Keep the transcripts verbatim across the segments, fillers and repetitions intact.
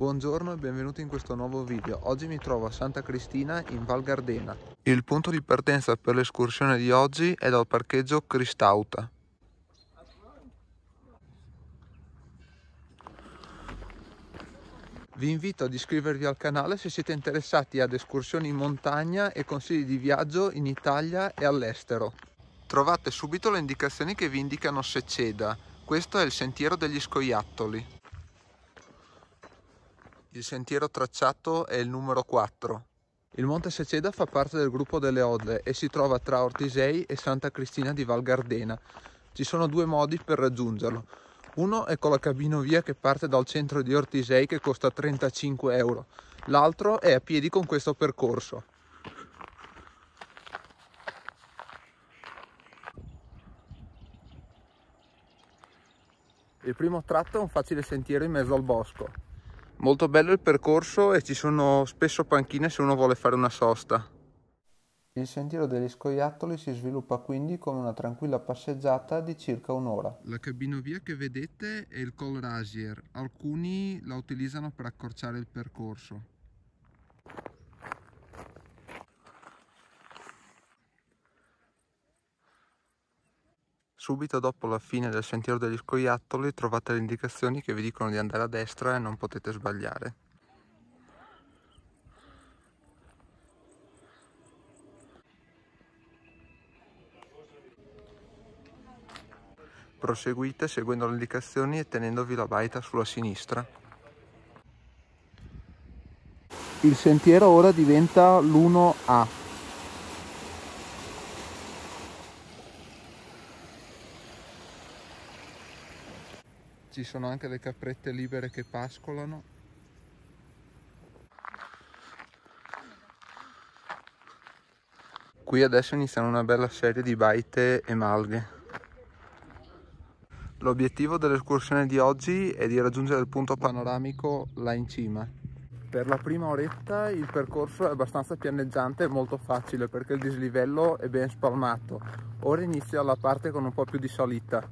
Buongiorno e benvenuti in questo nuovo video. Oggi mi trovo a Santa Cristina in Val Gardena. Il punto di partenza per l'escursione di oggi è dal parcheggio Cristauta. Vi invito ad iscrivervi al canale se siete interessati ad escursioni in montagna e consigli di viaggio in Italia e all'estero. Trovate subito le indicazioni che vi indicano Seceda. Questo è il sentiero degli scoiattoli. Il sentiero tracciato è il numero quattro. Il Monte Seceda fa parte del gruppo delle Odle e si trova tra Ortisei e Santa Cristina di Val Gardena. Ci sono due modi per raggiungerlo. Uno è con la cabinovia che parte dal centro di Ortisei che costa trentacinque euro. L'altro è a piedi con questo percorso. Il primo tratto è un facile sentiero in mezzo al bosco. Molto bello il percorso e ci sono spesso panchine se uno vuole fare una sosta. Il sentiero degli scoiattoli si sviluppa quindi come una tranquilla passeggiata di circa un'ora. La cabinovia che vedete è il Col Rasier, alcuni la utilizzano per accorciare il percorso. Subito dopo la fine del sentiero degli scoiattoli trovate le indicazioni che vi dicono di andare a destra e non potete sbagliare. Proseguite seguendo le indicazioni e tenendovi la baita sulla sinistra. Il sentiero ora diventa l'uno A. Ci sono anche le caprette libere che pascolano. Qui adesso iniziano una bella serie di baite e malghe. L'obiettivo dell'escursione di oggi è di raggiungere il punto panoramico là in cima. Per la prima oretta il percorso è abbastanza pianeggiante e molto facile perché il dislivello è ben spalmato. Ora inizia la parte con un po' più di salita.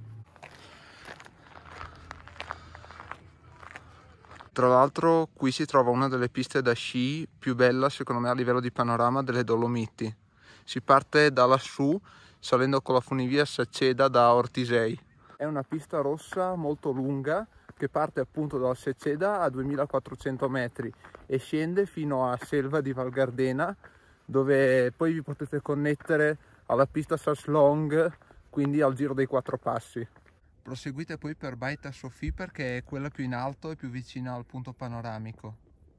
Tra l'altro qui si trova una delle piste da sci più bella secondo me a livello di panorama delle Dolomiti. Si parte da lassù salendo con la funivia Seceda da Ortisei. È una pista rossa molto lunga che parte appunto dalla Seceda a duemilaquattrocento metri e scende fino a Selva di Val Gardena, dove poi vi potete connettere alla pista Saslong, quindi al giro dei quattro passi. Proseguite poi per Baita Sofì perché è quella più in alto e più vicina al punto panoramico.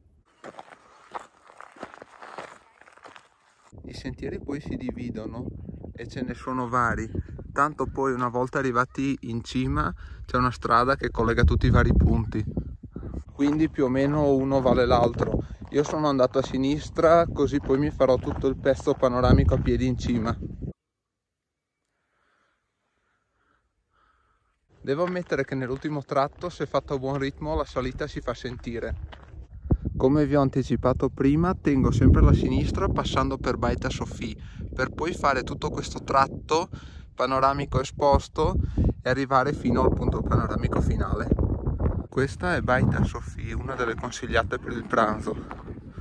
I sentieri poi si dividono e ce ne sono vari, tanto poi una volta arrivati in cima c'è una strada che collega tutti i vari punti, quindi più o meno uno vale l'altro. Io sono andato a sinistra così poi mi farò tutto il pezzo panoramico a piedi in cima. Devo ammettere che nell'ultimo tratto, se fatto a buon ritmo, la salita si fa sentire. Come vi ho anticipato prima, tengo sempre la sinistra passando per Baita Sofì, per poi fare tutto questo tratto panoramico esposto e arrivare fino al punto panoramico finale. Questa è Baita Sofì, una delle consigliate per il pranzo.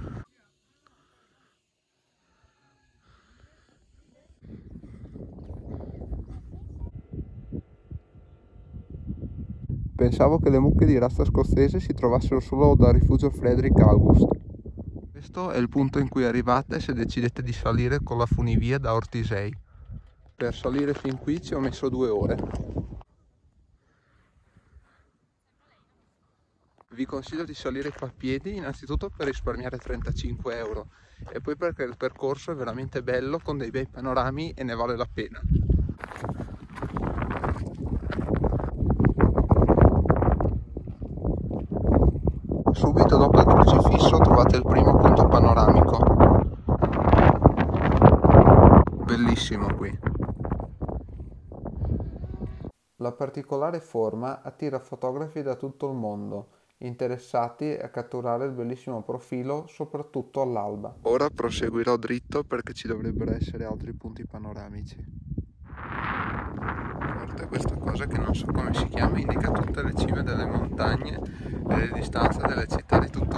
Pensavo che le mucche di razza scozzese si trovassero solo dal rifugio Frederick August. Questo è il punto in cui arrivate se decidete di salire con la funivia da Ortisei. Per salire fin qui ci ho messo due ore. Vi consiglio di salire qua a piedi innanzitutto per risparmiare trentacinque euro e poi perché il percorso è veramente bello con dei bei panorami e ne vale la pena. Subito dopo il crocifisso trovate il primo punto panoramico. Bellissimo qui. La particolare forma attira fotografi da tutto il mondo, interessati a catturare il bellissimo profilo soprattutto all'alba. Ora proseguirò dritto perché ci dovrebbero essere altri punti panoramici. Guarda questa cosa che non so come si chiama, indica tutte le cime delle montagne e le distanze delle città di tutto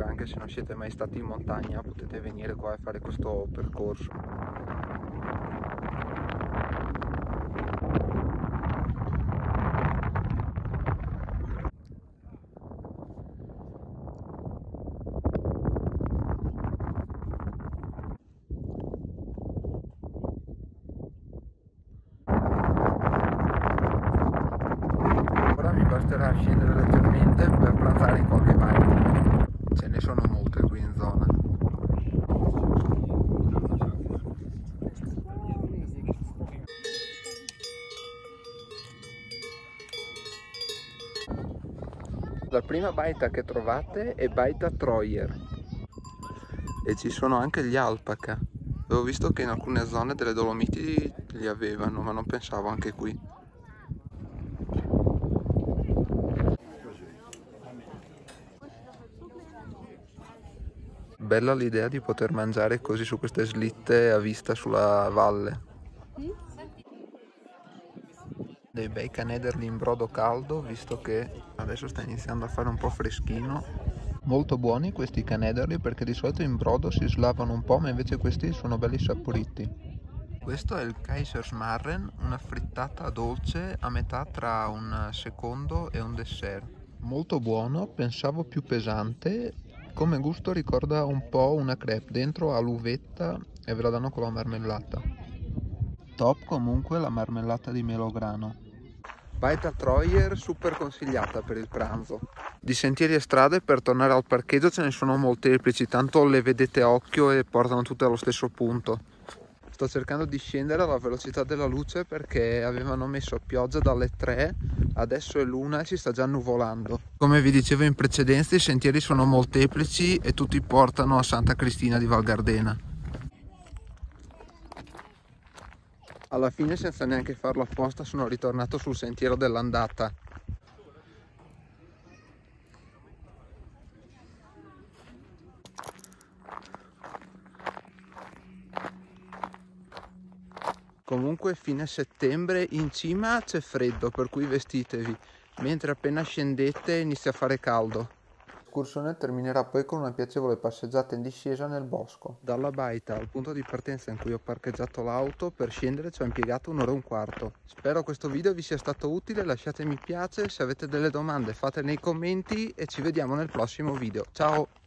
anche se non siete mai stati in montagna potete venire qua e fare questo percorso. Ora mi basterà scendere leggermente per pranzare in qualche baita. Ce ne sono molte qui in zona. La prima baita che trovate è Baita Troyer e ci sono anche gli alpaca. Avevo visto che in alcune zone delle Dolomiti li avevano, ma non pensavo anche qui. Bella l'idea di poter mangiare così su queste slitte a vista sulla valle. Dei bei canederli in brodo caldo, visto che adesso sta iniziando a fare un po' freschino. Molto buoni questi canederli perché di solito in brodo si slavano un po', ma invece questi sono belli saporiti. Questo è il Kaiserschmarren, una frittata dolce a metà tra un secondo e un dessert. Molto buono, pensavo più pesante. Come gusto ricorda un po' una crepe, dentro ha l'uvetta e ve la danno con la marmellata. Top comunque la marmellata di melograno. Baita Troyer super consigliata per il pranzo. Di sentieri e strade per tornare al parcheggio ce ne sono molteplici, tanto le vedete a occhio e portano tutte allo stesso punto. Sto cercando di scendere alla velocità della luce perché avevano messo pioggia dalle tre, adesso è l'una e si sta già nuvolando. Come vi dicevo in precedenza, i sentieri sono molteplici e tutti portano a Santa Cristina di Val Gardena. Alla fine, senza neanche farlo apposta, sono ritornato sul sentiero dell'andata. Comunque fine settembre in cima c'è freddo, per cui vestitevi, mentre appena scendete inizia a fare caldo. L'escursione terminerà poi con una piacevole passeggiata in discesa nel bosco. Dalla baita al punto di partenza in cui ho parcheggiato l'auto, per scendere ci ho impiegato un'ora e un quarto. Spero questo video vi sia stato utile, lasciate mi piace, se avete delle domande fatele nei commenti e ci vediamo nel prossimo video. Ciao!